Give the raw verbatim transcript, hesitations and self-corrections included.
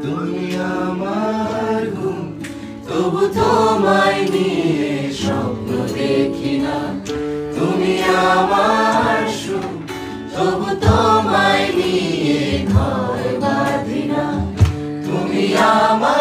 তুমি আমার ঘুম, তবু তোমায় নিয়ে স্বপ্ন দেখি না। তুমি আমার সুখ, তবু তোমায় নিয়ে ঘর বাঁধি না। তুমি আমার